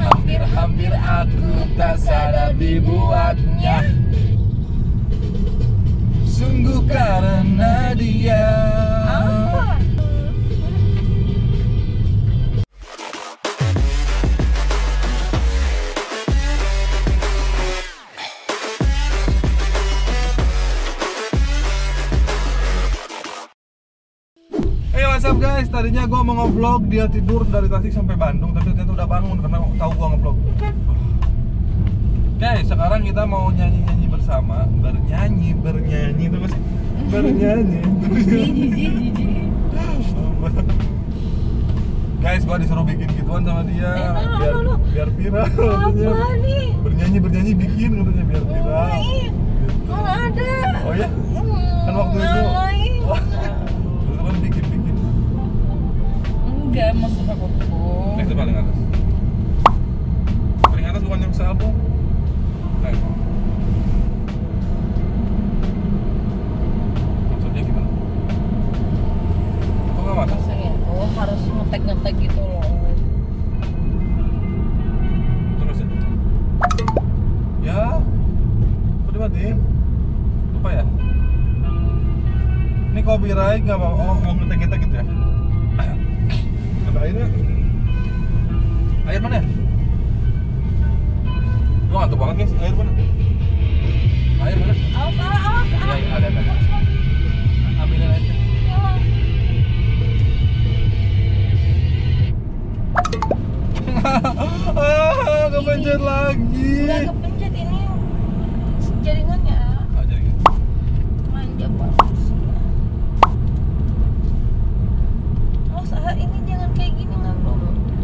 Hampir-hampir aku tak sadar dibuatnya. Sungguh karena dia. Apa? Hey, what's up guys? Tadinya gue mau nge-vlog dia tidur dari Tasik sampai Bandung, tapi ternyata udah bangun karena tahu gue nge-vlog. Guys, sekarang kita mau nyanyi-nyanyi bersama, bernyanyi itu masih bernyanyi. Guys, gue disuruh bikin gituan sama dia, biar viral. Apa nih? Bernyanyi bikin katanya biar viral. Mana ada? Oh ya? Kan waktu itu. Kan bikin. Enggak, maksud aku tuh. Nah, itu paling atas. Paling atas bukan yang sealbum. Nah. Maksudnya gimana? Kok nggak masuk? Maksudnya tuh harus ngetek gitu loh. Terus ya? Ya? Kok dimatiin? Lupa ya? Ini copyright nggak apa-apa? Oh, mau ngetek gitu ya? Ada airnya? Air mana ya? Gua ngantuk banget guys, air mana? Air mana? Awas. Iya, ada. Ambilin aja. Kepencet lagi. Udah kepencet ini jaringannya. Ah, jaringan. Manja banget. Saat ini jangan kayak gini ngambang.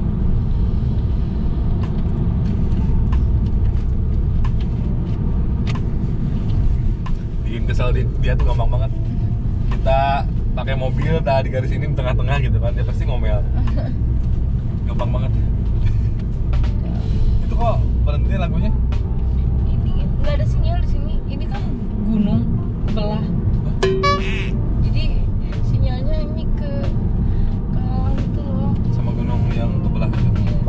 Bikin kesel dia tuh gampang banget. Kita pakai mobil dah di garis ini di tengah-tengah gitu kan, dia pasti ngomel. Gampang banget. Itu kok berhenti lagunya? Ini nggak ada sinyal di sini. Ini kan gunung belah. Jadi sinyalnya ini ke kawan itu loh. Sama gunung yang kebelah gitu.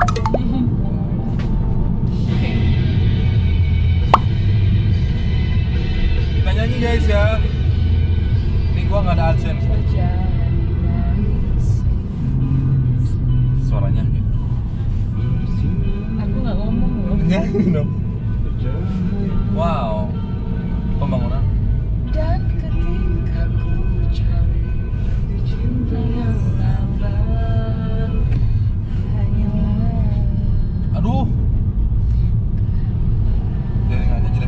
Kita nyanyi guys ya. Ini gua nggak ada AdSense. Suaranya gitu. Aku nggak ngomong loh. Nyanyi dong. Wow. Pembangunan. Dan ketika ku cari cinta yang lambat, hanyalah Aduh. Jaring aja jelek.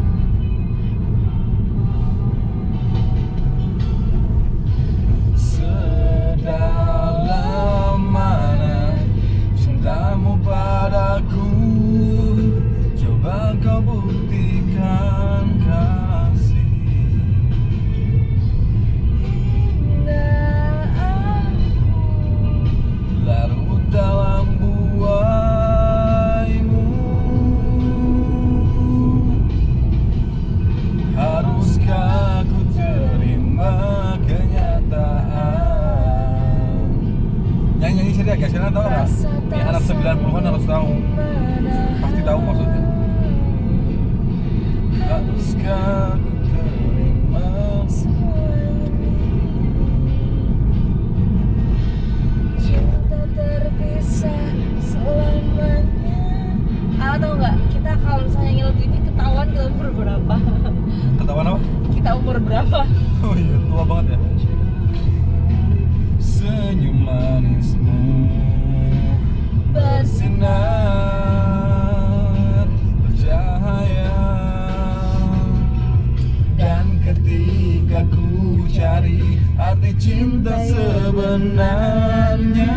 Sedalam mana cintamu padaku, coba kau buktikan kasih. hingga aku Larut dalam buaimu. Haruskah ku terima kenyataan? Nyanyi serius guys, kalian tahu nggak? Ini anak 90-an harus tahu. Pasti tahu maksudnya. Haruskah ku terima? cinta terpisah selamanya. Tahu nggak? Kita kalau misalnya nyanyi lagu ini ketahuan kita umur berapa? Ketahuan apa? Kita umur berapa? Oh iya, tua banget ya. Senyum manismu bersinar bercahaya, dan ketika ku cari arti cinta sebenarnya,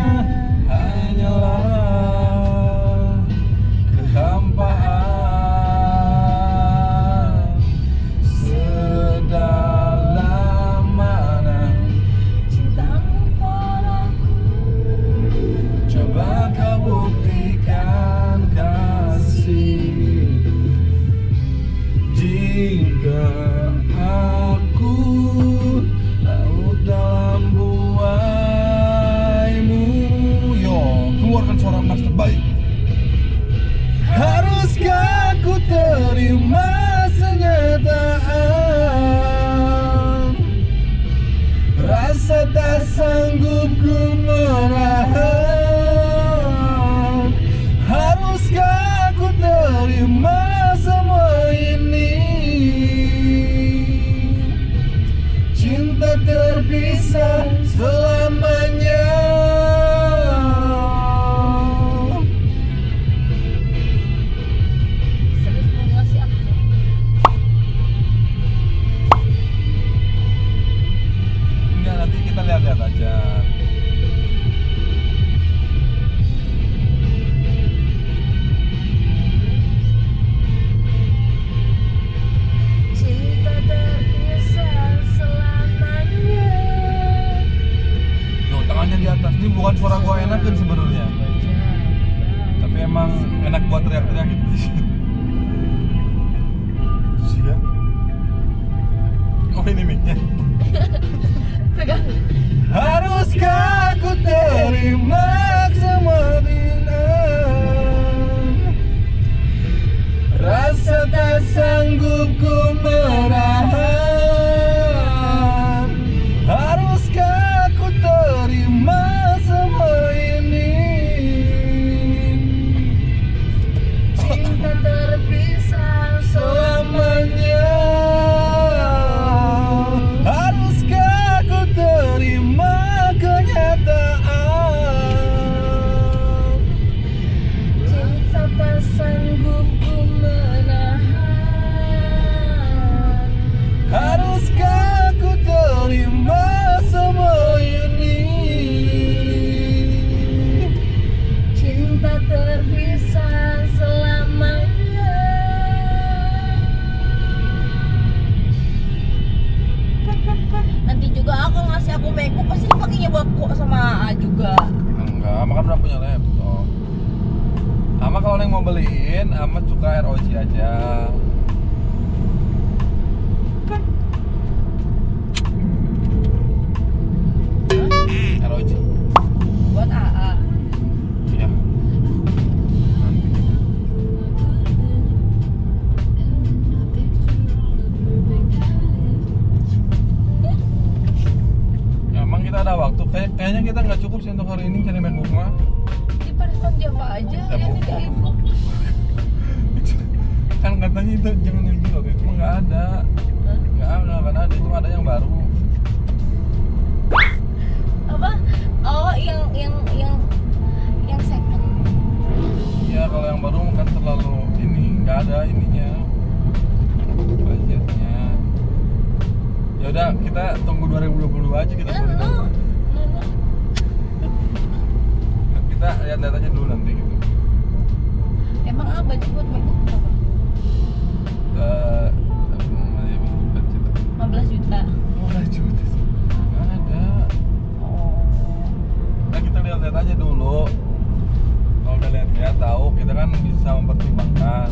hanyalah kehampaan. Sedalam mana Cintamu padaku, coba kau buktikan kasih. Jika aku laut dalam buah terima kenyataan. Rasa tak sanggup ku menahan. Haruskah ku terima semua ini? Cinta terpisah selamanya. Serius mau ngasih aku? Enggak, nanti kita lihat-lihat aja. Cinta terpisah selamanya. Yo, tangannya di atas. Ini bukan suara gua enakan sebenarnya. Tapi emang enak buat teriak-teriak gitu. Iya. Oh, ini mic-nya. Pegang. Haruskah ku terima semua dengan rasa tak sanggup ku menahan. Haruskah ku terima semua ini? Cinta terpisah Selamanya. Haruskah ku terima kenyataan? cinta tak sanggup ku menahan. Haruskah ku terima semua ini? Cinta terpisah selamanya. Nanti juga aku ngasih aku MacBook pasti dipakainya buat kok sama AA juga. Enggak, Ama kan udah punya laptop. Ama kalau yang mau beliin, Ama suka ROG aja. ROG. Buat AA. Iya. Nanti. Ya, emang kita ada waktu. Kayaknya kita nggak cukup sih untuk hari ini cari MacBook mah. Di respon Java aja Ya, yang Bu. di iBook. Kan katanya itu jangan yang gitu, itu mah nggak ada. Nggak ada, itu ada yang baru. Apa? Oh, yang second. Iya, kalau yang baru kan terlalu ini, nggak ada ininya budgetnya. Ya udah, kita tunggu 2022 aja kita beli. No. Kita lihat-lihat aja dulu nanti gitu. Emang apa budget buat MacBook berapa? Budget 15 juta. oh, juta sih. Nggak ada. Oh. Nah, kita lihat-lihat aja dulu. Kalau udah lihat-lihat tahu, kita kan bisa mempertimbangkan.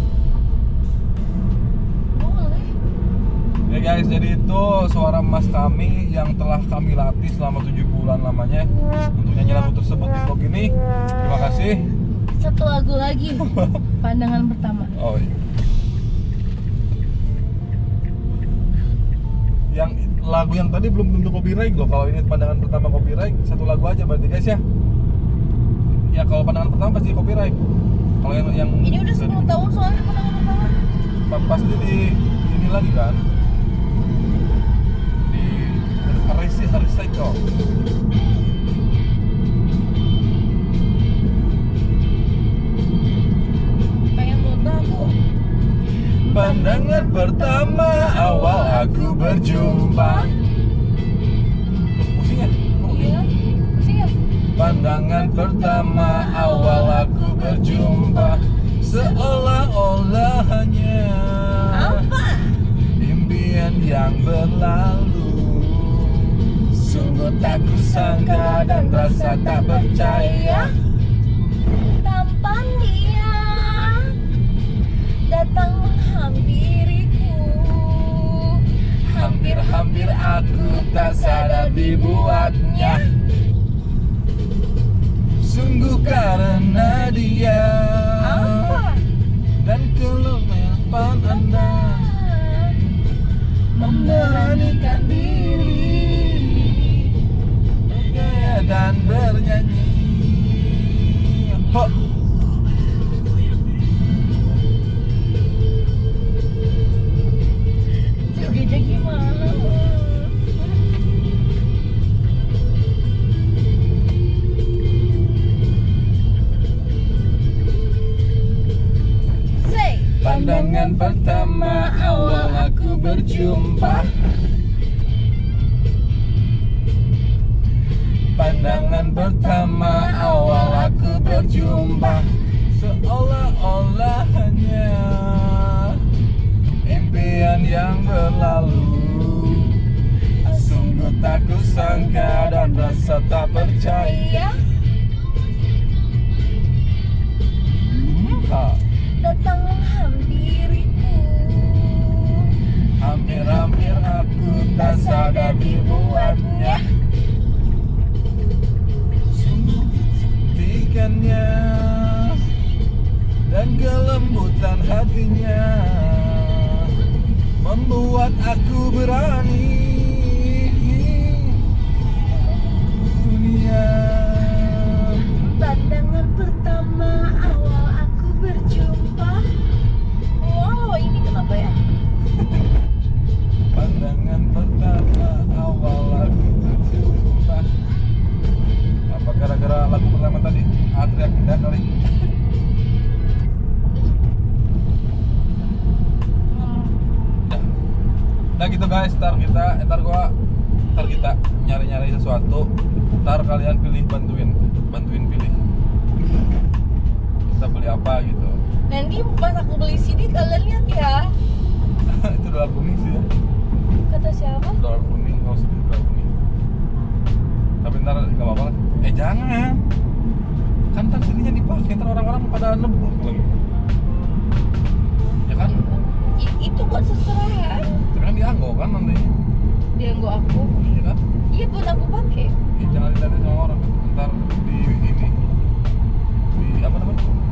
Boleh. Ya guys, jadi itu suara emas kami yang telah kami latih selama 7 bulan lamanya untuk nyanyi lagu tersebut di vlog ini. Terima kasih. Satu lagu lagi. Pandangan pertama. Oh iya. Yang lagu yang tadi belum tentu copyright loh. Kalau ini pandangan pertama copyright, satu lagu aja berarti guys ya. Ya kalau pandangan pertama pasti copyright. Kalau yang Ini udah 10 tahun soalnya pandangan pertama. pasti di ini lagi kan. Di recycle. Pengen foto aku. Pandangan pertama awal aku berjumpa. Pusing ya? Iya. Pusing ya? Pandangan pertama awal aku berjumpa, seolah-olah hanya Apa? impian yang berlalu. Sungguh tak kusangka dan rasa tak percaya. Tampan dia datang menghampiriku. Hampir-hampir aku tak sadar dibuatnya. Sungguh karena dia Apa? dan keluarnya Pandangan pertama awal aku berjumpa. Pandangan pertama awal aku berjumpa. Seolah-olah hanya impian yang berlalu. Sungguh tak kusangka dan rasa tak percaya. Datang menghampiriku. Hampir-hampir aku tak sadar dibuatnya. Sungguh kecantikannya dan kelembutan hatinya membuat aku berani dunia. Pandangan pertama awal aku berjumpa. Wow, ini kenapa ya? Pandangan pertama awal aku berjumpa. Apa gara-gara lagu pertama tadi? Teriak kita kali. Nah gitu guys, ntar kita nyari-nyari sesuatu. Ntar kalian bantuin pilih. Kita beli apa gitu. Nanti pas aku beli CD kalian lihat ya. Itu dolar kuning sih ya. Kata siapa? Dolar kuning, kalau sedih dolar kuning. Tapi ntar gak apa-apa lah. Jangan. Kan ntar CD-nya dipakai, ntar orang-orang pada nebuk lagi. Ya kan? Itu buat seserahan. Tapi kan dianggo kan nanti. Dia nggak aku. Iya kan? Iya buat aku pakai. Jangan dilihatin sama orang. Ntar di apa namanya?